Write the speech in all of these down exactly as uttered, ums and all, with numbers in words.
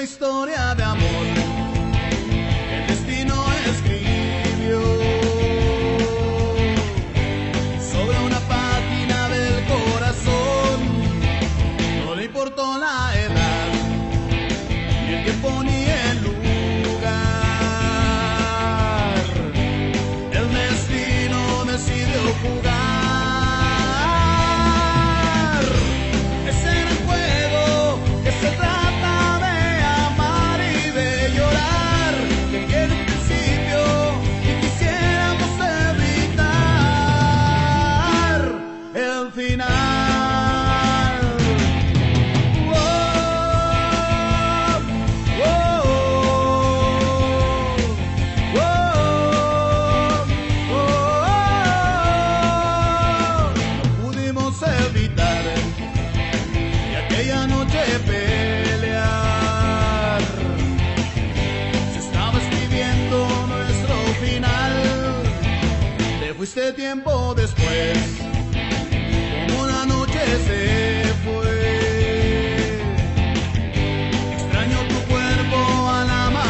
historia de amor que el destino escribió sobre una página del corazón. No le importó la edad, ni el tiempo ni el lugar. El destino decidió jugar. Ese era el juego que se trata de amar y de llorar, que tiene un principio y quisiéramos evitar el final. Oh, oh, oh, oh, oh. No pudimos evitar y aquella noche pelear. Se estaba escribiendo nuestro final. Te fuiste tiempo después, como una noche se fue. Extraño tu cuerpo al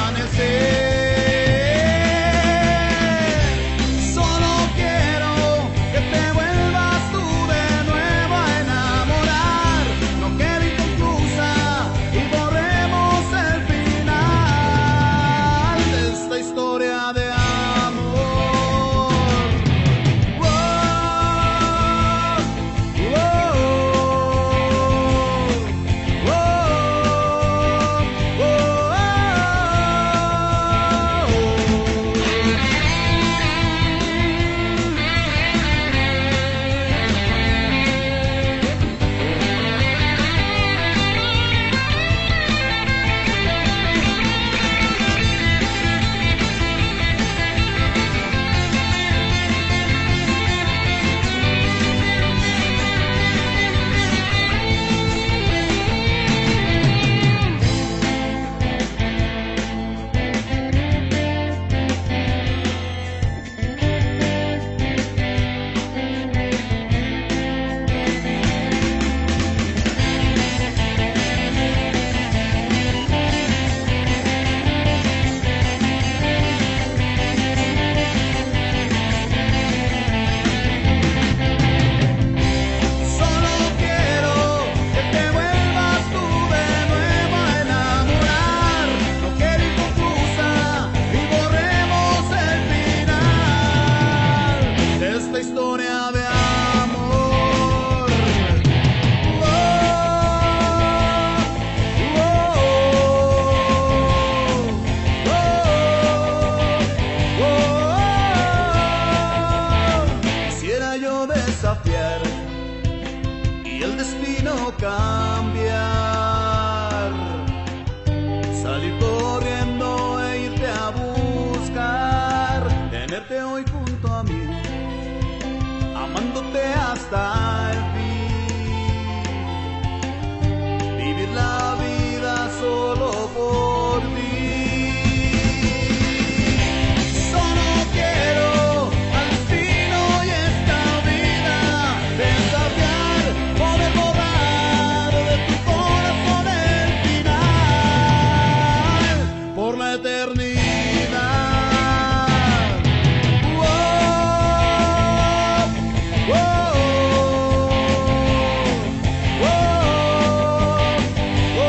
amanecer. Solo quiero que te vuelvas tú de nuevo a enamorar. No quede inconclusa y borremos el final de esta historia de amor. Oh, oh, oh, oh, solo quiero que te vuelvas tú de nuevo a enamorar. No quede inconclusa y borremos el final de esta historia de amor. Oh, oh, oh, oh. Quisiera yo desafiar y el destino cambiar, salir corriendo e irte a buscar, tenerte hoy junto a mí, amándote hasta el fin, vivir la vida solo por ti. Solo quiero al destino y esta vida desafiar, poder borrar de tu corazón el final por la eternidad. Oh, oh, oh, oh,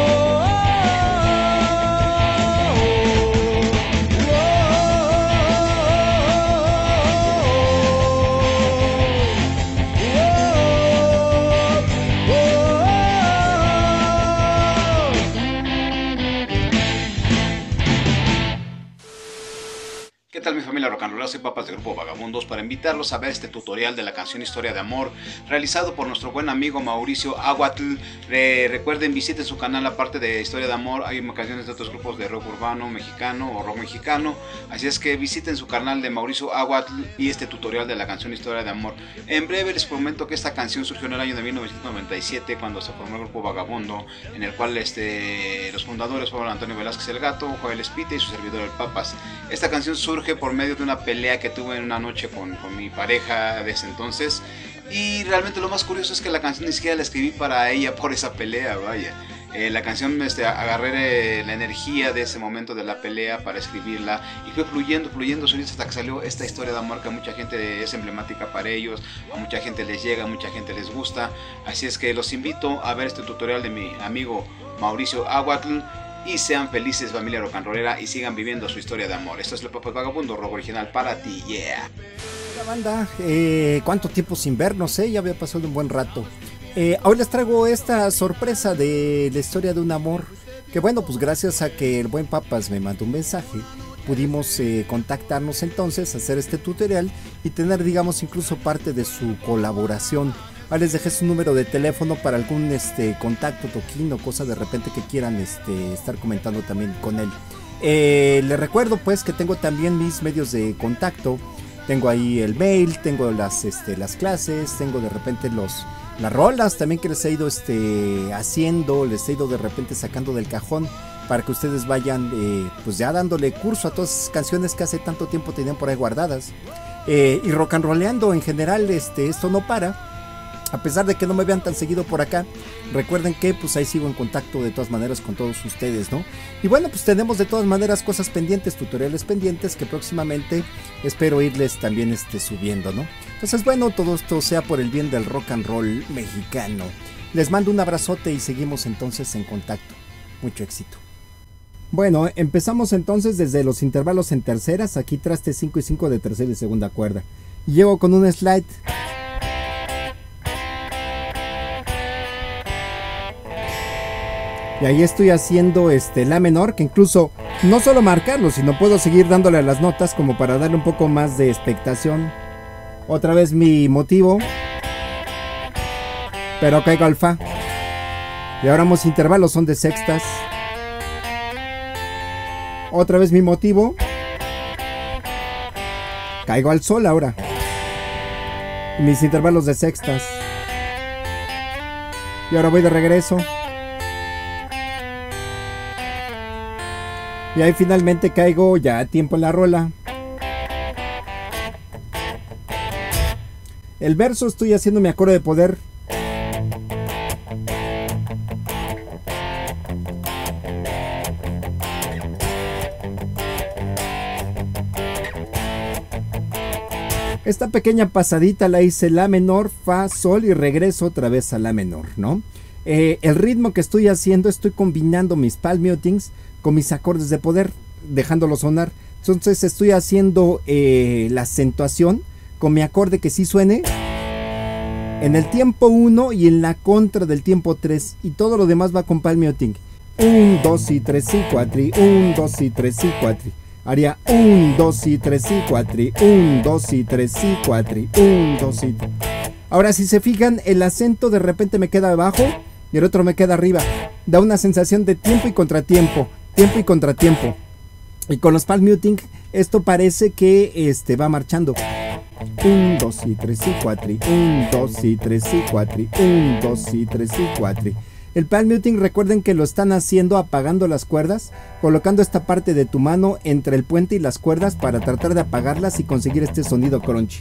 ¿Qué tal mi familia rock and roll? Soy Papas de Grupo Vagabundos para invitarlos a ver este tutorial de la canción Historia de Amor realizado por nuestro buen amigo Mauricio Aguatl. Re recuerden, visiten su canal, aparte de Historia de Amor hay canciones de otros grupos de rock urbano mexicano o rock mexicano, así es que visiten su canal de Mauricio Aguatl y este tutorial de la canción Historia de Amor. En breve les comento que esta canción surgió en el año de mil novecientos noventa y siete cuando se formó el Grupo Vagabundo, en el cual este, los fundadores fueron Antonio Velázquez el Gato, Joel Espite y su servidor el Papas. Esta canción surge por medio de una pelea que tuve en una noche con, con mi pareja de ese entonces, y realmente lo más curioso es que la canción ni siquiera la escribí para ella por esa pelea, vaya. Eh, la canción, este, agarré eh, la energía de ese momento de la pelea para escribirla y fue fluyendo, fluyendo solito hasta que salió esta historia de amor que a mucha gente es emblemática para ellos, a mucha gente les llega, a mucha gente les gusta. Así es que los invito a ver este tutorial de mi amigo Mauricio Aguatl y sean felices, familia rock and rollera, y sigan viviendo su historia de amor. Esto es el Papas Vagabundo, rock original para ti, yeah. La banda, eh, cuánto tiempo sin vernos, eh, ya había pasado un buen rato. Eh, hoy les traigo esta sorpresa de la historia de un amor, que bueno, pues gracias a que el buen Papas me mandó un mensaje, pudimos eh, contactarnos entonces, hacer este tutorial y tener, digamos, incluso parte de su colaboración. Ahora les dejé su número de teléfono para algún este, contacto, toquín o cosa de repente que quieran este, estar comentando también con él. Eh, les recuerdo pues que tengo también mis medios de contacto. Tengo ahí el mail, tengo las, este, las clases, tengo de repente los, las rolas también que les he ido este, haciendo, les he ido de repente sacando del cajón para que ustedes vayan eh, pues ya dándole curso a todas esas canciones que hace tanto tiempo tenían por ahí guardadas. Eh, y rock and rolleando en general, este, esto no para. A pesar de que no me vean tan seguido por acá, recuerden que pues ahí sigo en contacto de todas maneras con todos ustedes, ¿no? Y bueno, pues tenemos de todas maneras cosas pendientes, tutoriales pendientes que próximamente espero irles también este, subiendo, ¿no? Entonces bueno, todo esto sea por el bien del rock and roll mexicano. Les mando un abrazote y seguimos entonces en contacto. Mucho éxito. Bueno, empezamos entonces desde los intervalos en terceras, aquí traste cinco y cinco de tercera y segunda cuerda. Y llego con un slide. Y ahí estoy haciendo este la menor, que incluso no solo marcarlo, sino puedo seguir dándole a las notas como para darle un poco más de expectación. Otra vez mi motivo, pero caigo al fa. Y ahora mis intervalos son de sextas. Otra vez mi motivo, caigo al sol ahora. Mis intervalos de sextas. Y ahora voy de regreso. Y ahí finalmente caigo ya a tiempo en la rola. El verso estoy haciendo mi acorde de poder. Esta pequeña pasadita la hice la menor, fa, sol y regreso otra vez a la menor, ¿no? Eh, el ritmo que estoy haciendo, estoy combinando mis palm mutings con mis acordes de poder, dejándolo sonar. Entonces estoy haciendo eh, la acentuación con mi acorde que sí suene en el tiempo uno y en la contra del tiempo tres, y todo lo demás va con palm muting. uno, dos y tres y cuatro, uno, dos y tres y cuatro. Haría uno, dos y tres y cuatro, uno, dos y tres y cuatro, uno, dos y tres. Ahora si se fijan, el acento de repente me queda abajo y el otro me queda arriba. Da una sensación de tiempo y contratiempo, tiempo y contratiempo. Y con los palm muting esto parece que este, va marchando. uno, dos y tres y cuatro, uno, dos y tres y cuatro, uno, dos y tres y cuatro. El palm muting, recuerden que lo están haciendo apagando las cuerdas, colocando esta parte de tu mano entre el puente y las cuerdas para tratar de apagarlas y conseguir este sonido crunchy.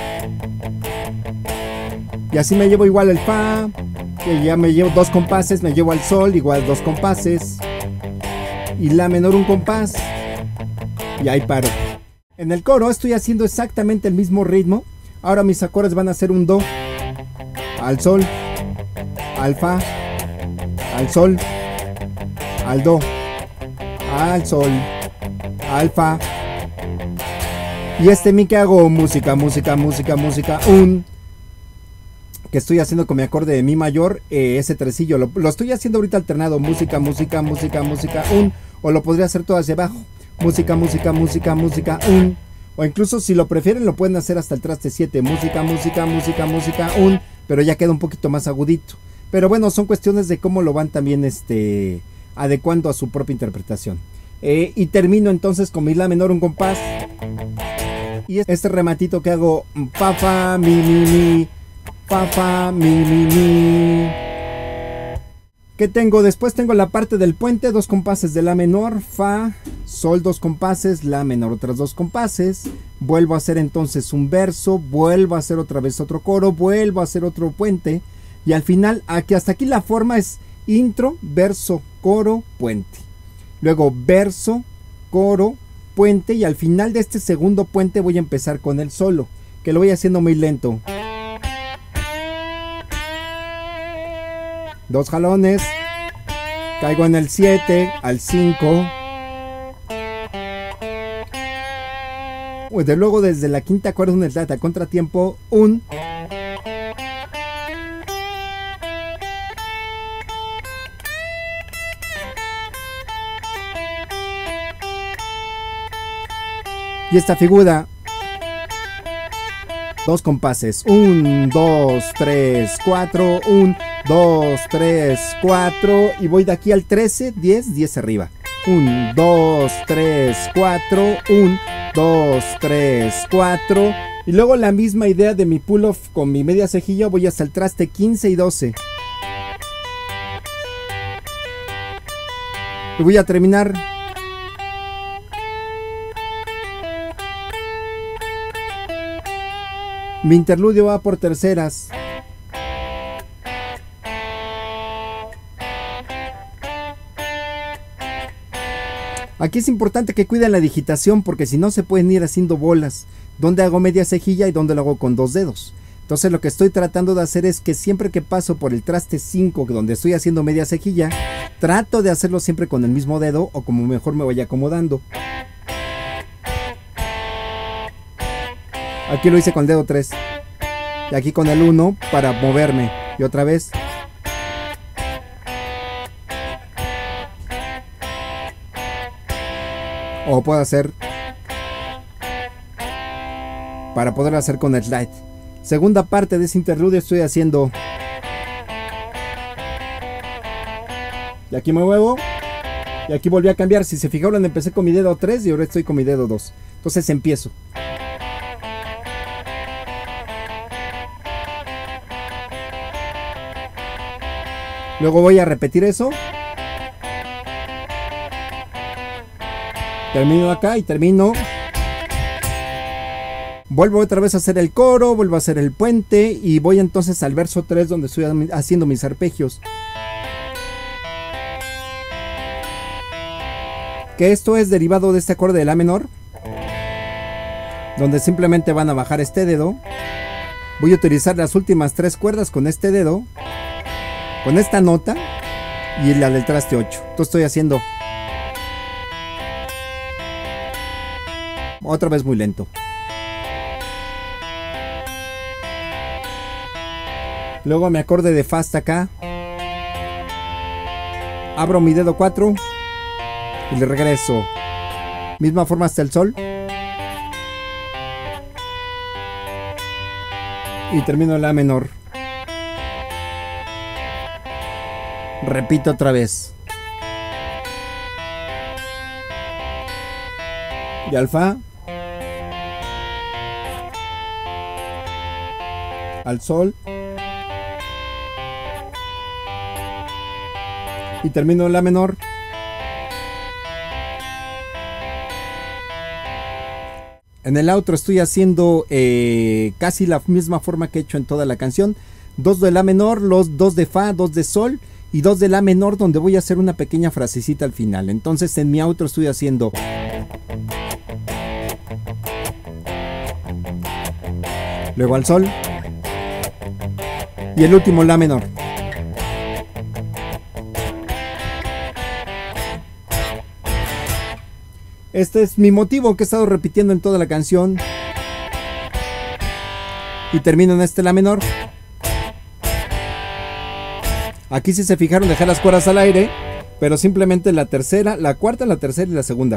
Y así me llevo igual el fa, que ya me llevo dos compases, me llevo al sol igual dos compases, y la menor un compás, y ahí paro. En el coro estoy haciendo exactamente el mismo ritmo. Ahora mis acordes van a ser un do, al sol, al fa, al sol, al do, al sol, al fa. Y este mi que hago música, música, música, música, un, que estoy haciendo con mi acorde de mi mayor, eh, ese tresillo, lo, lo estoy haciendo ahorita alternado, música, música, música, música, un, o lo podría hacer todo hacia abajo, música, música, música, música, un, o incluso si lo prefieren lo pueden hacer hasta el traste siete, música, música, música, música, un, pero ya queda un poquito más agudito. Pero bueno, son cuestiones de cómo lo van también este, adecuando a su propia interpretación. Eh, y termino entonces con mi la menor un compás. Y este rematito que hago, fa, fa, mi, mi, mi, fa, fa, mi, mi, mi. ¿Qué tengo? Después tengo la parte del puente, dos compases de la menor, fa, sol, dos compases, la menor, otras dos compases. Vuelvo a hacer entonces un verso, vuelvo a hacer otra vez otro coro, vuelvo a hacer otro puente. Y al final, aquí, hasta aquí la forma es intro, verso, coro, puente. Luego verso, coro, puente, y al final de este segundo puente voy a empezar con el solo, que lo voy haciendo muy lento. Dos jalones, caigo en el siete, al cinco. De luego desde la quinta cuerda un slide a contratiempo, un. Y esta figura, dos compases, un, dos, tres, cuatro, un, dos, tres, cuatro, y voy de aquí al trece, diez, diez arriba. un, dos, tres, cuatro, un, dos, tres, cuatro, y luego la misma idea de mi pull-off con mi media cejilla, voy hasta el traste quince y doce. Y voy a terminar. Mi interludio va por terceras. Aquí es importante que cuiden la digitación porque si no se pueden ir haciendo bolas. Donde hago media cejilla y donde lo hago con dos dedos. Entonces lo que estoy tratando de hacer es que siempre que paso por el traste cinco donde estoy haciendo media cejilla, trato de hacerlo siempre con el mismo dedo o como mejor me vaya acomodando. Aquí lo hice con el dedo tres. Y aquí con el uno para moverme. Y otra vez. O puedo hacer para poder hacer con el slide. Segunda parte de ese interludio estoy haciendo. Y aquí me muevo. Y aquí volví a cambiar. Si se fijaron, empecé con mi dedo tres y ahora estoy con mi dedo dos. Entonces empiezo. Luego voy a repetir eso. Termino acá y termino. Vuelvo otra vez a hacer el coro, vuelvo a hacer el puente y voy entonces al verso tres donde estoy haciendo mis arpegios. Que esto es derivado de este acorde de la menor, donde simplemente van a bajar este dedo. Voy a utilizar las últimas tres cuerdas con este dedo, con esta nota y la del traste ocho. Entonces estoy haciendo otra vez muy lento. Luego mi acorde de fa hasta acá. Abro mi dedo cuatro y le regreso. Misma forma hasta el sol. Y termino la menor. Repito otra vez. Y al fa. Al sol. Y termino la menor. En el outro estoy haciendo eh, casi la misma forma que he hecho en toda la canción. Dos de la menor, los dos de fa, dos de sol y dos de la menor, donde voy a hacer una pequeña frasecita al final. Entonces en mi outro estoy haciendo luego al sol y el último la menor. Este es mi motivo que he estado repitiendo en toda la canción. Y termino en este la menor. Aquí si se fijaron dejé las cuerdas al aire, pero simplemente la tercera, la cuarta, la tercera y la segunda.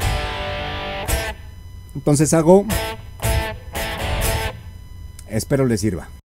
Entonces hago. Espero les sirva.